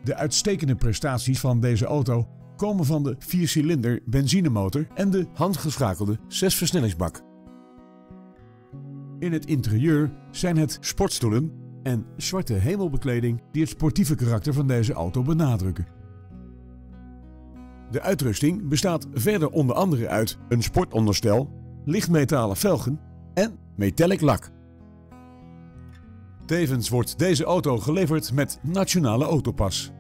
De uitstekende prestaties van deze auto komen van de 4-cilinder benzinemotor en de handgeschakelde 6-versnellingsbak. In het interieur zijn het sportstoelen en zwarte hemelbekleding die het sportieve karakter van deze auto benadrukken. De uitrusting bestaat verder onder andere uit een sportonderstel, lichtmetalen velgen en metallic lak. Tevens wordt deze auto geleverd met Nationale Autopas.